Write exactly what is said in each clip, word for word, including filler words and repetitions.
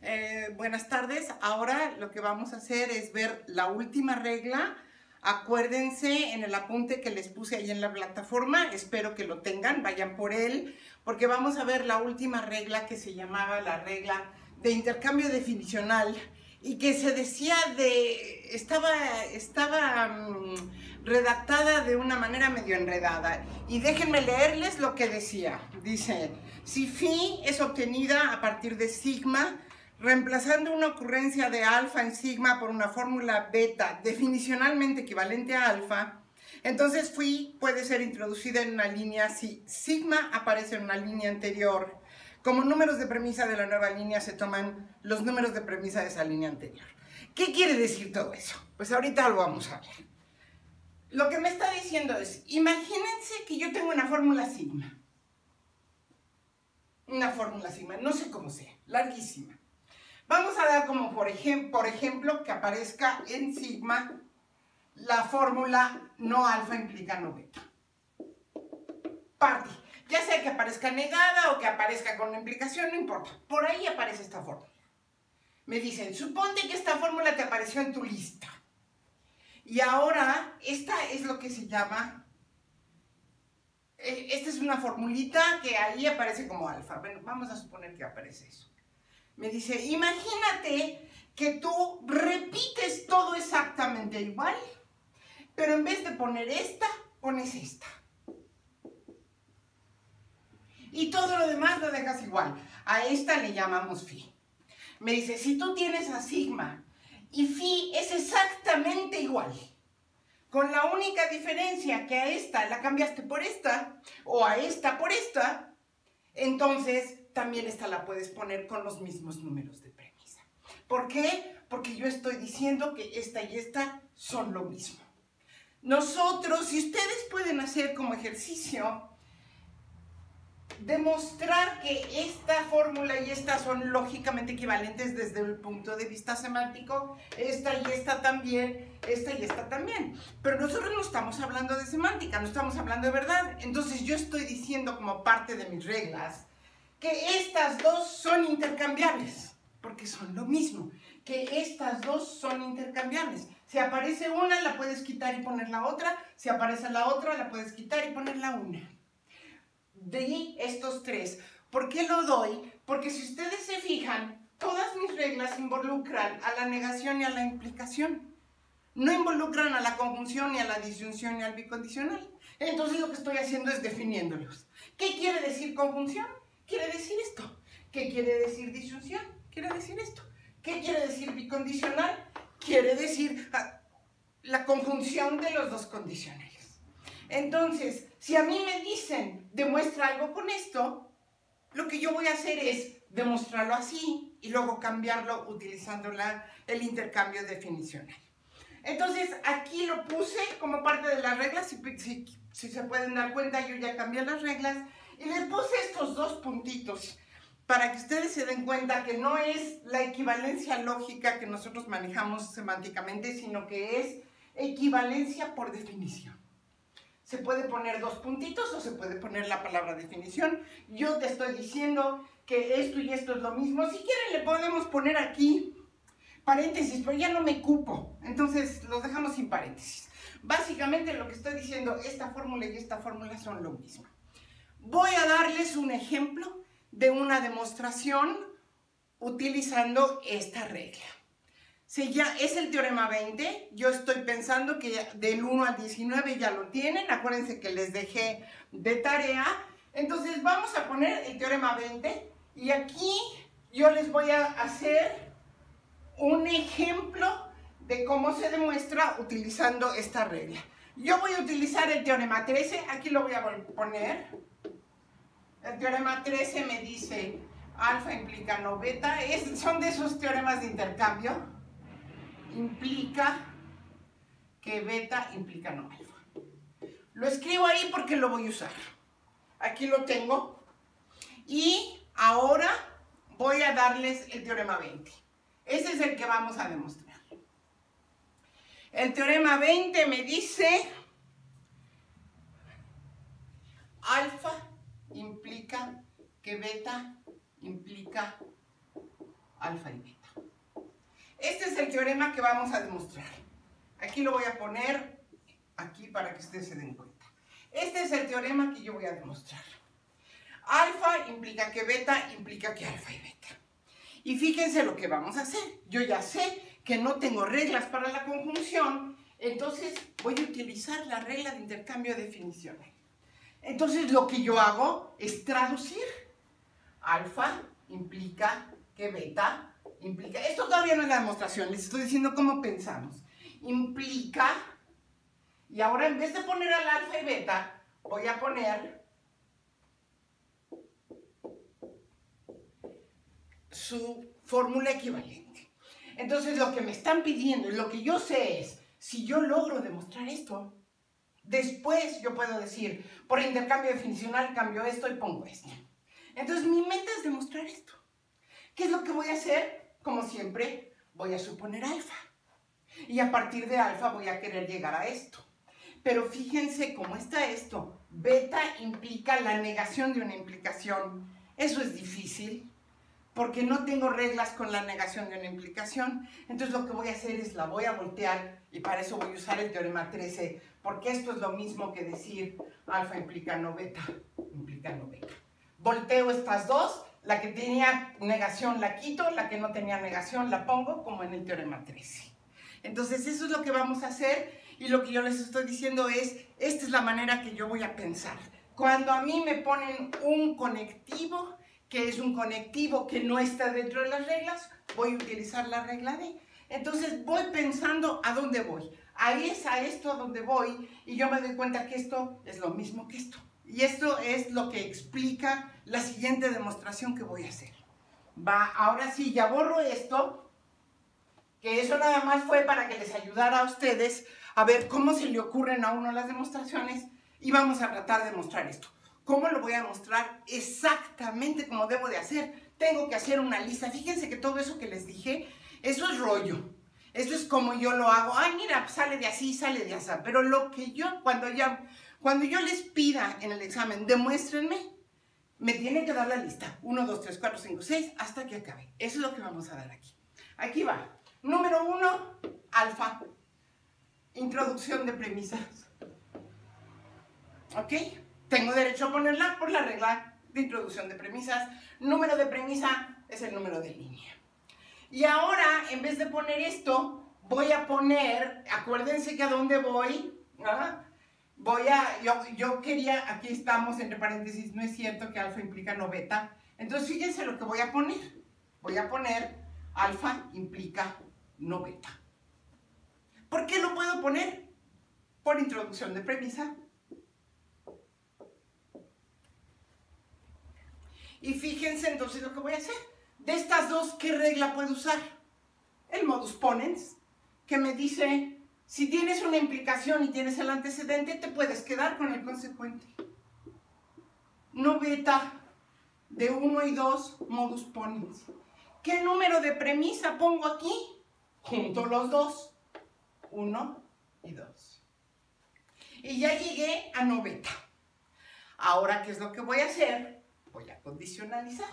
Eh, buenas tardes. Ahora lo que vamos a hacer es ver la última regla. Acuérdense en el apunte que les puse ahí en la plataforma, espero que lo tengan, vayan por él, porque vamos a ver la última regla que se llamaba la regla de intercambio definicional y que se decía de, estaba, estaba um, redactada de una manera medio enredada. Y déjenme leerles lo que decía. Dice, si phi es obtenida a partir de sigma, reemplazando una ocurrencia de alfa en sigma por una fórmula beta definicionalmente equivalente a alfa, entonces phi puede ser introducida en una línea si sigma aparece en una línea anterior. Como números de premisa de la nueva línea se toman los números de premisa de esa línea anterior. ¿Qué quiere decir todo eso? Pues ahorita lo vamos a ver. Lo que me está diciendo es, imagínense que yo tengo una fórmula sigma. Una fórmula sigma, no sé cómo sea, larguísima. Vamos a dar como por, ejem por ejemplo que aparezca en sigma la fórmula no alfa implica no beta. Parte. Ya sea que aparezca negada o que aparezca con una implicación, no importa. Por ahí aparece esta fórmula. Me dicen, suponte que esta fórmula te apareció en tu lista. Y ahora, esta es lo que se llama, esta es una formulita que ahí aparece como alfa. Bueno, vamos a suponer que aparece eso. Me dice, imagínate que tú repites todo exactamente igual, pero en vez de poner esta, pones esta. Y todo lo demás lo dejas igual. A esta le llamamos phi. Me dice, si tú tienes a sigma y phi es exactamente igual, con la única diferencia que a esta la cambiaste por esta, o a esta por esta, entonces también esta la puedes poner con los mismos números de premisa. ¿Por qué? Porque yo estoy diciendo que esta y esta son lo mismo. Nosotros, si ustedes pueden hacer como ejercicio, demostrar que esta fórmula y esta son lógicamente equivalentes desde el punto de vista semántico, esta y esta también, esta y esta también. Pero nosotros no estamos hablando de semántica, no estamos hablando de verdad. Entonces yo estoy diciendo como parte de mis reglas que estas dos son intercambiables, porque son lo mismo, que estas dos son intercambiables. Si aparece una, la puedes quitar y poner la otra, si aparece la otra, la puedes quitar y poner la una. De estos tres. ¿Por qué lo doy? Porque si ustedes se fijan, todas mis reglas involucran a la negación y a la implicación. No involucran a la conjunción, ni a la disyunción, ni al bicondicional. Entonces lo que estoy haciendo es definiéndolos. ¿Qué quiere decir conjunción? Quiere decir esto. ¿Qué quiere decir disyunción? Quiere decir esto. ¿Qué quiere decir bicondicional? Quiere decir la conjunción de los dos condicionales. Entonces, si a mí me dicen, demuestra algo con esto, lo que yo voy a hacer es demostrarlo así y luego cambiarlo utilizando la, el intercambio definicional. Entonces, aquí lo puse como parte de las reglas, si, si, si se pueden dar cuenta, yo ya cambié las reglas y les puse estos dos puntitos para que ustedes se den cuenta que no es la equivalencia lógica que nosotros manejamos semánticamente, sino que es equivalencia por definición. Se puede poner dos puntitos o se puede poner la palabra definición. Yo te estoy diciendo que esto y esto es lo mismo. Si quieren le podemos poner aquí paréntesis, pero ya no me cupo. Entonces los dejamos sin paréntesis. Básicamente lo que estoy diciendo, esta fórmula y esta fórmula son lo mismo. Voy a darles un ejemplo de una demostración utilizando esta regla. Si ya es el teorema veinte, yo estoy pensando que del uno al diecinueve ya lo tienen, acuérdense que les dejé de tarea. Entonces vamos a poner el teorema veinte y aquí yo les voy a hacer un ejemplo de cómo se demuestra utilizando esta regla. Yo voy a utilizar el teorema trece, aquí lo voy a poner. El teorema trece me dice alfa implica no beta, es, son de esos teoremas de intercambio. Implica que beta implica no alfa. Lo escribo ahí porque lo voy a usar. Aquí lo tengo. Y ahora voy a darles el teorema veinte. Ese es el que vamos a demostrar. El teorema veinte me dice alfa implica que beta implica alfa y beta. Este es el teorema que vamos a demostrar. Aquí lo voy a poner aquí para que ustedes se den cuenta. Este es el teorema que yo voy a demostrar. Alfa implica que beta implica que alfa y beta. Y fíjense lo que vamos a hacer. Yo ya sé que no tengo reglas para la conjunción, entonces voy a utilizar la regla de intercambio de definiciones. Entonces lo que yo hago es traducir. Alfa implica que beta implica... Esto todavía no es la demostración, les estoy diciendo cómo pensamos. Implica, y ahora en vez de poner al alfa y beta, voy a poner su fórmula equivalente. Entonces lo que me están pidiendo y lo que yo sé es, si yo logro demostrar esto, después yo puedo decir, por intercambio definicional cambio esto y pongo esto. Entonces mi meta es demostrar esto. ¿Qué es lo que voy a hacer? Como siempre, voy a suponer alfa. Y a partir de alfa voy a querer llegar a esto. Pero fíjense cómo está esto. Beta implica la negación de una implicación. Eso es difícil, porque no tengo reglas con la negación de una implicación. Entonces lo que voy a hacer es la voy a voltear, y para eso voy a usar el teorema trece, porque esto es lo mismo que decir alfa implica no beta, implica no beta. Volteo estas dos, la que tenía negación la quito, la que no tenía negación la pongo como en el teorema trece. Entonces eso es lo que vamos a hacer, y lo que yo les estoy diciendo es, esta es la manera que yo voy a pensar. Cuando a mí me ponen un conectivo, que es un conectivo que no está dentro de las reglas, voy a utilizar la regla D. Entonces voy pensando a dónde voy. Ahí es a esto a donde voy, y yo me doy cuenta que esto es lo mismo que esto. Y esto es lo que explica la siguiente demostración que voy a hacer. Va, ahora sí, ya borro esto, que eso nada más fue para que les ayudara a ustedes a ver cómo se le ocurren a uno las demostraciones, y vamos a tratar de mostrar esto. ¿Cómo lo voy a mostrar? Exactamente como debo de hacer. Tengo que hacer una lista. Fíjense que todo eso que les dije, eso es rollo. Eso es como yo lo hago. Ay, mira, sale de así, sale de así. Pero lo que yo, cuando, ya, cuando yo les pida en el examen, demuéstrenme, me tienen que dar la lista. uno, dos, tres, cuatro, cinco, seis, hasta que acabe. Eso es lo que vamos a dar aquí. Aquí va. Número uno, alfa. Introducción de premisas. ¿Ok? Tengo derecho a ponerla por la regla de introducción de premisas. Número de premisa es el número de línea. Y ahora, en vez de poner esto, voy a poner, acuérdense que a dónde voy, ¿ah? Voy a, yo, yo quería, aquí estamos entre paréntesis, no es cierto que alfa implica no beta. Entonces fíjense lo que voy a poner. Voy a poner alfa implica no beta. ¿Por qué lo puedo poner? Por introducción de premisa. Y fíjense entonces lo que voy a hacer. De estas dos, ¿qué regla puedo usar? El modus ponens, que me dice, si tienes una implicación y tienes el antecedente, te puedes quedar con el consecuente. No beta, de uno y dos, modus ponens. ¿Qué número de premisa pongo aquí? Junto los dos, uno y dos. Y ya llegué a no beta. Ahora, ¿qué es lo que voy a hacer? Voy a condicionalizar.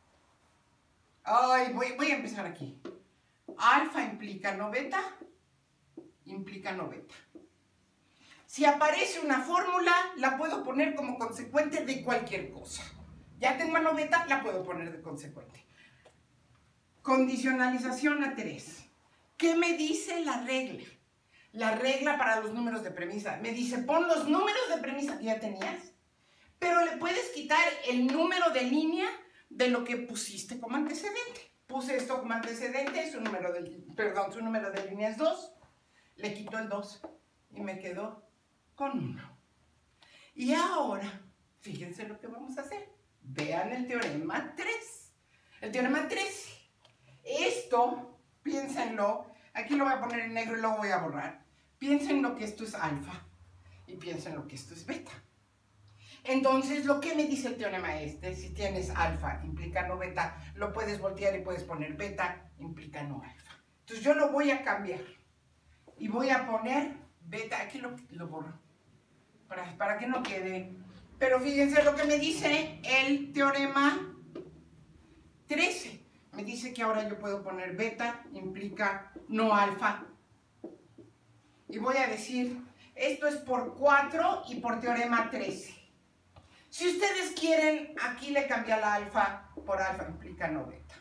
Ay, voy, voy a empezar aquí. Alfa implica no beta, implica no beta. Si aparece una fórmula, la puedo poner como consecuente de cualquier cosa. Ya tengo a no beta, la puedo poner de consecuente. Condicionalización a tres. ¿Qué me dice la regla? La regla para los números de premisa. Me dice, pon los números de premisa que ya tenías, pero le puedes quitar el número de línea de lo que pusiste como antecedente. Puse esto como antecedente, su número de, perdón, su número de línea es dos, le quito el dos y me quedo con uno. Y ahora, fíjense lo que vamos a hacer. Vean el teorema tres. El teorema tres. Esto, piénsenlo, aquí lo voy a poner en negro y luego voy a borrar. Piensen lo que esto es alfa y piensen lo que esto es beta. Entonces, lo que me dice el teorema este, si tienes alfa, implica no beta, lo puedes voltear y puedes poner beta, implica no alfa. Entonces, yo lo voy a cambiar y voy a poner beta, aquí lo, lo borro, para, para que no quede. Pero fíjense lo que me dice el teorema trece. me dice que ahora yo puedo poner beta, implica no alfa. Y voy a decir, esto es por cuatro y por teorema trece. Si ustedes quieren, aquí le cambia la alfa por alfa, implica no beta.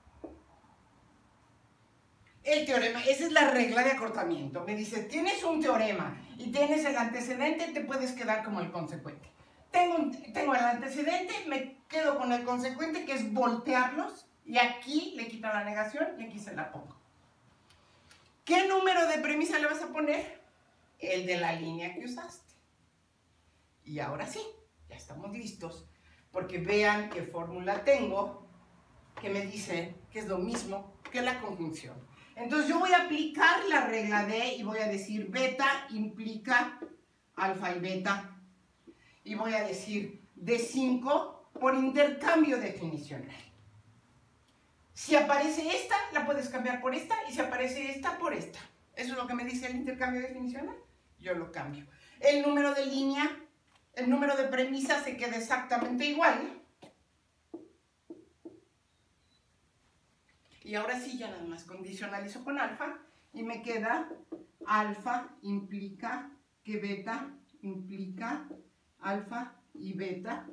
El teorema, esa es la regla de acortamiento. Me dice, tienes un teorema y tienes el antecedente, te puedes quedar como el consecuente. Tengo, un, tengo el antecedente, me quedo con el consecuente, que es voltearlos, y aquí le quito la negación y aquí se la pongo. ¿Qué número de premisa le vas a poner? El de la línea que usaste. Y ahora sí, ya estamos listos, porque vean qué fórmula tengo que me dice que es lo mismo que la conjunción. Entonces yo voy a aplicar la regla de y voy a decir beta implica alfa y beta. Y voy a decir D cinco por intercambio definicional. Si aparece esta, la puedes cambiar por esta, y si aparece esta, por esta. Eso es lo que me dice el intercambio definicional. Yo lo cambio. El número de línea, el número de premisa se queda exactamente igual. Y ahora sí, ya nada más condicionalizo con alfa, y me queda alfa implica que beta implica alfa y beta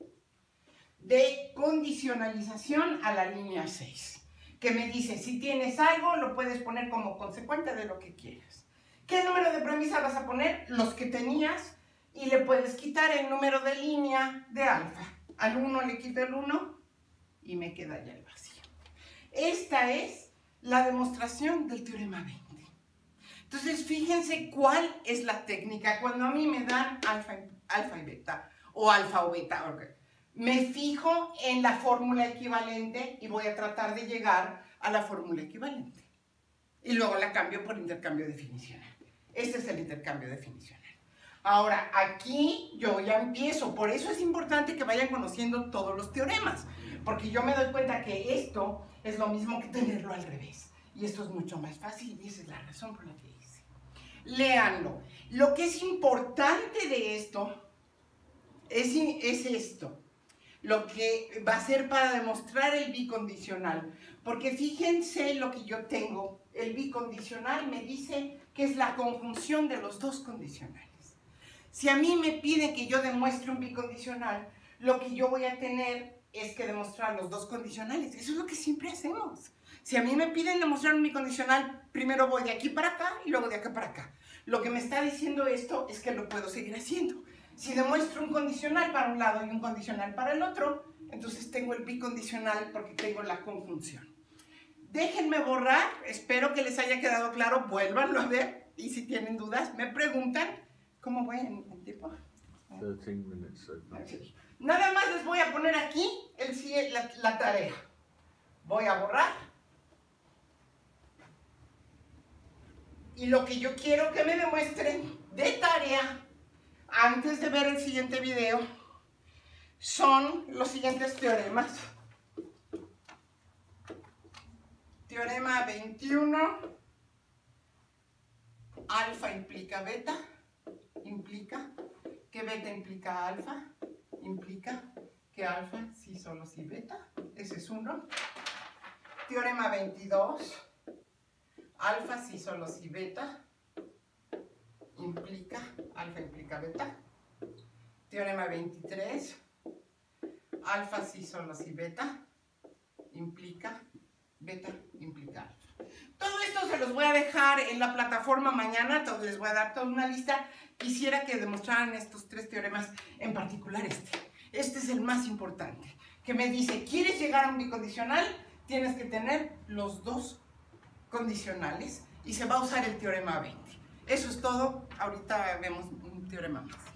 de condicionalización a la línea seis, que me dice, si tienes algo, lo puedes poner como consecuente de lo que quieras. ¿Qué número de premisa vas a poner? Los que tenías, y le puedes quitar el número de línea de alfa. Al uno le quito el uno y me queda ya el vacío. Esta es la demostración del teorema veinte. Entonces, fíjense cuál es la técnica. Cuando a mí me dan alfa, alfa y beta, o alfa o beta, okay, me fijo en la fórmula equivalente y voy a tratar de llegar a la fórmula equivalente. Y luego la cambio por intercambio definicional. Este es el intercambio definicional. Ahora, aquí yo ya empiezo. Por eso es importante que vayan conociendo todos los teoremas. Porque yo me doy cuenta que esto es lo mismo que tenerlo al revés. Y esto es mucho más fácil y esa es la razón por la que hice. Léanlo. Lo que es importante de esto es, es esto. Lo que va a ser para demostrar el bicondicional. Porque fíjense lo que yo tengo. El bicondicional me dice que es la conjunción de los dos condicionales. Si a mí me piden que yo demuestre un bicondicional, lo que yo voy a tener es que demostrar los dos condicionales. Eso es lo que siempre hacemos. Si a mí me piden demostrar un bicondicional, primero voy de aquí para acá y luego de acá para acá. Lo que me está diciendo esto es que lo puedo seguir haciendo. Si demuestro un condicional para un lado y un condicional para el otro, entonces tengo el bicondicional porque tengo la conjunción. Déjenme borrar, espero que les haya quedado claro, vuélvanlo a ver y si tienen dudas me preguntan. ¿Cómo voy en, en tiempo? trece minutes. So Nada más les voy a poner aquí el, la, la tarea. Voy a borrar. Y lo que yo quiero que me demuestren de tarea, antes de ver el siguiente video, son los siguientes teoremas. Teorema veintiuno, alfa implica beta, implica que beta implica alfa, implica que alfa sí solo sí beta, ese es uno. Teorema veintidós, alfa sí solo sí beta, implica, alfa implica beta. Teorema veintitrés, alfa sí solo sí beta, implica, beta implica alfa. Todo esto se los voy a dejar en la plataforma mañana, les voy a dar toda una lista. Quisiera que demostraran estos tres teoremas, en particular este. Este es el más importante, que me dice, ¿quieres llegar a un bicondicional? Tienes que tener los dos condicionales y se va a usar el teorema veinte. Eso es todo, ahorita vemos un teorema más.